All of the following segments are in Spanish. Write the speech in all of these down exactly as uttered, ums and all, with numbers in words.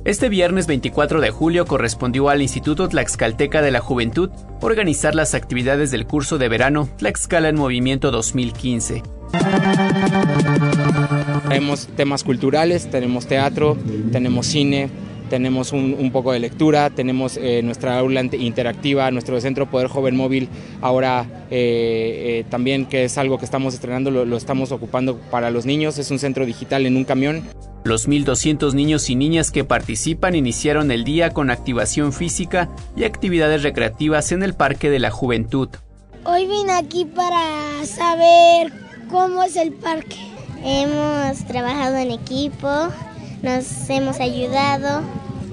Este viernes veinticuatro de julio correspondió al Instituto Tlaxcalteca de la Juventud organizar las actividades del curso de verano Tlaxcala en Movimiento dos mil quince. Tenemos temas culturales, tenemos teatro, tenemos cine, tenemos un, un poco de lectura, tenemos eh, nuestra aula interactiva, nuestro centro Poder Joven Móvil, ahora eh, eh, también, que es algo que estamos estrenando, lo, lo estamos ocupando para los niños, es un centro digital en un camión. Los mil doscientos niños y niñas que participan iniciaron el día con activación física y actividades recreativas en el Parque de la Juventud. Hoy vine aquí para saber cómo es el parque. Hemos trabajado en equipo, nos hemos ayudado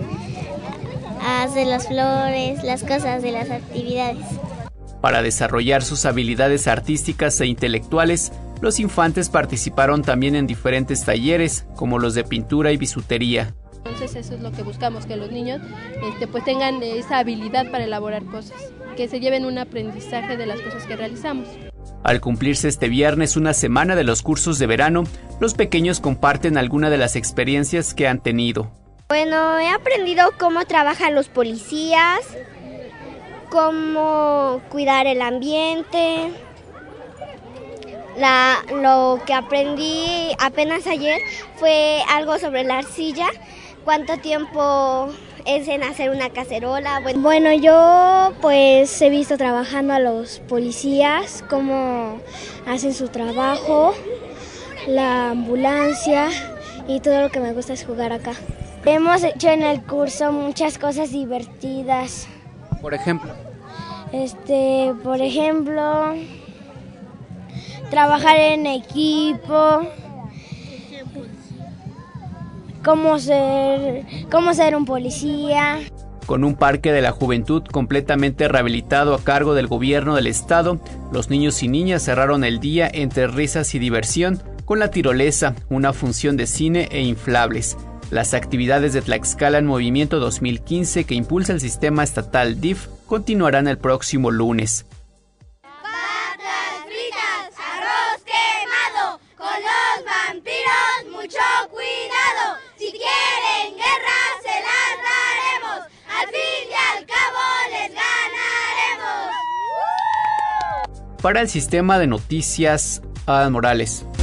a hacer las flores, las cosas de las actividades. Para desarrollar sus habilidades artísticas e intelectuales, los infantes participaron también en diferentes talleres, como los de pintura y bisutería. Entonces eso es lo que buscamos, que los niños este, pues tengan esa habilidad para elaborar cosas, que se lleven un aprendizaje de las cosas que realizamos. Al cumplirse este viernes una semana de los cursos de verano, los pequeños comparten algunas de las experiencias que han tenido. Bueno, he aprendido cómo trabajan los policías, cómo cuidar el ambiente. La, lo que aprendí apenas ayer fue algo sobre la arcilla, cuánto tiempo es en hacer una cacerola. Bueno, bueno, yo pues he visto trabajando a los policías, cómo hacen su trabajo, la ambulancia, y todo lo que me gusta es jugar acá. Hemos hecho en el curso muchas cosas divertidas. Por ejemplo. Este, por ejemplo, trabajar en equipo, cómo ser, cómo ser un policía. Con un parque de la juventud completamente rehabilitado a cargo del gobierno del estado, los niños y niñas cerraron el día entre risas y diversión con la tirolesa, una función de cine e inflables. Las actividades de Tlaxcala en Movimiento dos mil quince que impulsa el sistema estatal D I F continuarán el próximo lunes. Patas fritas, arroz quemado, con los vampiros mucho cuidado. Si quieren guerra se las daremos, al fin y al cabo les ganaremos. Para el sistema de noticias, Adán Morales.